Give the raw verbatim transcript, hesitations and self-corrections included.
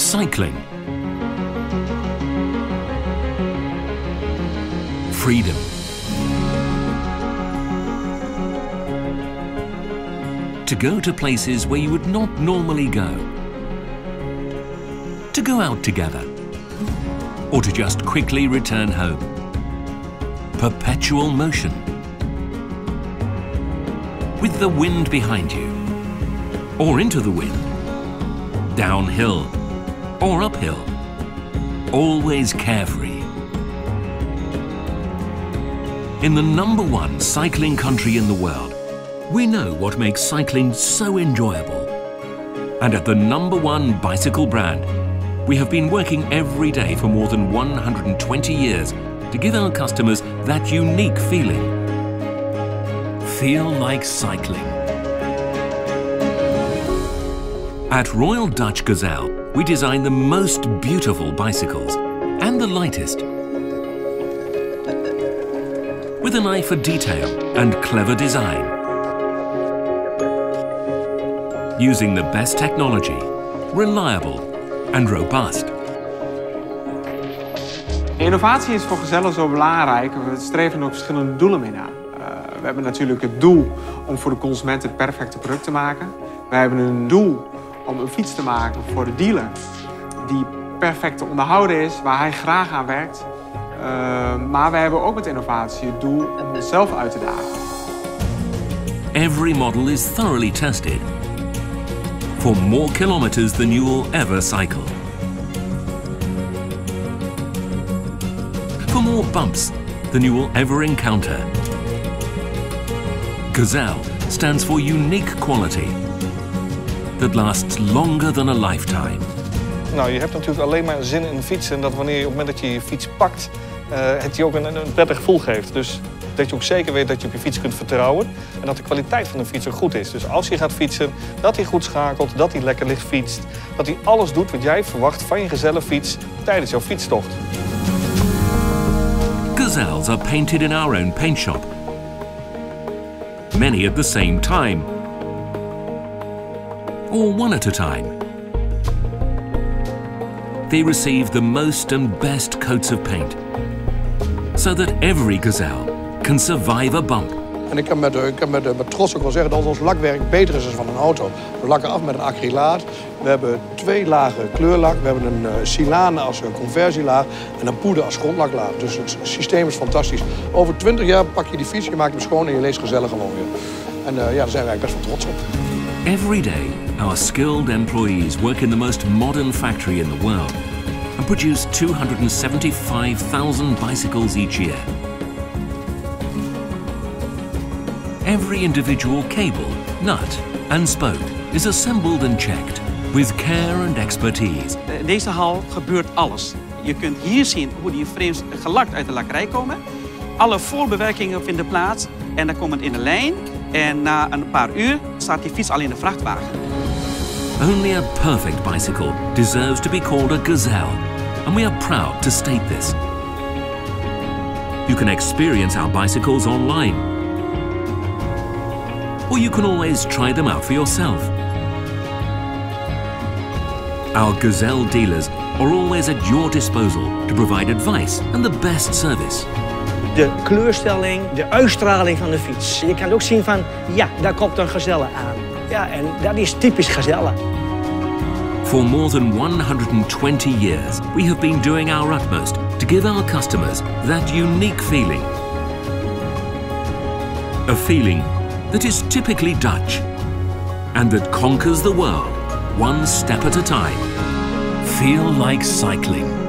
Cycling. Freedom. To go to places where you would not normally go. To go out together. Or to just quickly return home. Perpetual motion. With the wind behind you. Or into the wind. Downhill or uphill. Always carefree. In the number one cycling country in the world, we know what makes cycling so enjoyable. And at the number one bicycle brand, we have been working every day for more than one hundred twenty years to give our customers that unique feeling. Feel like cycling. At Royal Dutch Gazelle, we design the most beautiful bicycles and the lightest. With an eye for detail and clever design. Using the best technology, reliable and robust. Innovatie is voor Gazelle zo belangrijk. We streven ook verschillende doelen mee na. Uh, we hebben natuurlijk het doel om voor de consument het perfecte product te maken. We hebben een doel om een fiets te maken voor de dealer die perfect te onderhouden is, waar hij graag aan werkt. Uh, maar we hebben ook met innovatie het doel om onszelf uit te dagen. Every model is thoroughly tested for more kilometers than you will ever cycle. For more bumps than you will ever encounter. Gazelle stands for unique quality that lasts longer than a lifetime. Nou, je hebt natuurlijk alleen maar zin in fietsen en dat wanneer je op het moment dat je je fiets pakt, uh, het je ook een, een prettig gevoel geeft. Dus dat je ook zeker weet dat je op je fiets kunt vertrouwen en dat de kwaliteit van de fiets ook goed is. Dus als je gaat fietsen, dat hij goed schakelt, dat hij lekker licht fietst, dat hij alles doet wat jij verwacht van je Gazelle-fiets tijdens jouw fietstocht. Gazelles are painted in our own paint shop. Many at the same time. Or one at a time. They receive the most and best coats of paint, so that every Gazelle can survive a bump. En ik kan met, ik kan met, met trots ook wel zeggen dat ons lakwerk beter is dan van een auto. We lakken af met een acrylaat. We hebben twee lagen kleurlak. We hebben een uh, silane als een conversielaag en een poeder als grondlaklaag. Dus het systeem is fantastisch. Over twintig jaar pak je die fiets, je maakt hem schoon en je leest Gazelle gewoon weer. En uh, ja, daar zijn wij best wel trots op. Every day, our skilled employees work in the most modern factory in the world and produce two hundred seventy-five thousand bicycles each year. Every individual cable, nut and spoke is assembled and checked with care and expertise. In deze hal gebeurt alles. Je kunt hier zien hoe die frames gelakt uit de lakkerij komen. Alle voorbewerkingen vinden plaats en dan komt het in de lijn. En na een paar uur staat die fiets al in de vrachtwagen. Only a perfect bicycle deserves to be called a Gazelle, and we are proud to state this. You can experience our bicycles online, or you can always try them out for yourself. Our Gazelle dealers are always at your disposal to provide advice and the best service. De kleurstelling, de uitstraling van de fiets. Je kan ook zien van, ja, daar komt een Gazelle aan. Ja, en dat is typisch Gazelle. For more than one hundred twenty years, we have been doing our utmost to give our customers that unique feeling. A feeling that is typically Dutch and that conquers the world one step at a time. Feel like cycling.